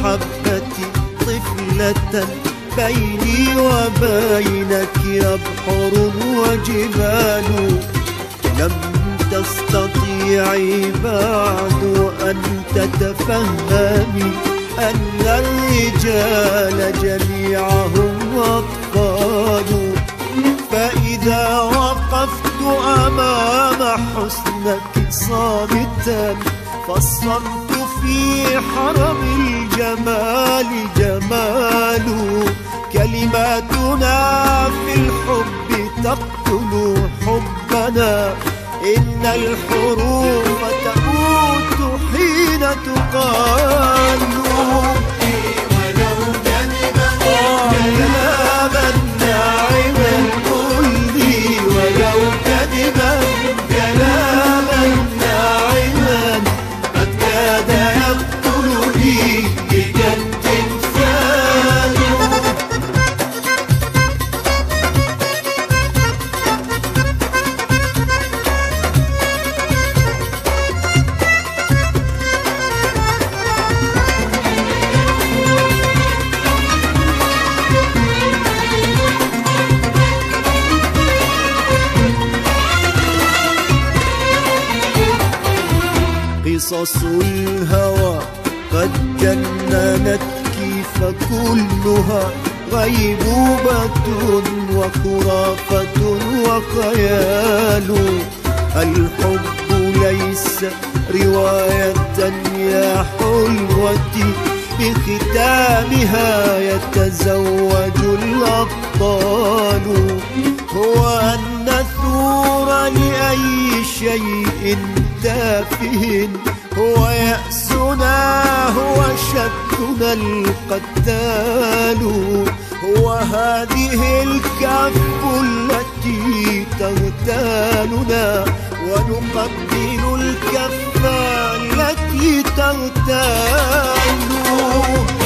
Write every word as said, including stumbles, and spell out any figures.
محبتي طفلة بيني وبينك أبحر وجبال. لم تستطيعي بعد أن تتفهمي أن الرجال جميعهم أطفال. فإذا وقفت أمام حسنك صامتا فالصمت في حرم الجمال جمال. كلماتنا في الحب تقتل حبنا، إن الحروف تموت حين تقال. ولو كلمة كلاما ناعما قل لي، ولو كلمة كلاما ناعما قد كاد يقتلني بك التمثال. قصص الهوى قد جننتك فكلها غيبوبة وخرافة وخيال. الحب ليس رواية يا حلوتي بختامها يتزوج الأبطال. هو أن نثور لأي شيء تافه، هو يأسنا هو شكنا القتال. هو هذه الكف التي تغتالنا ونقبل الكف التي تغتال.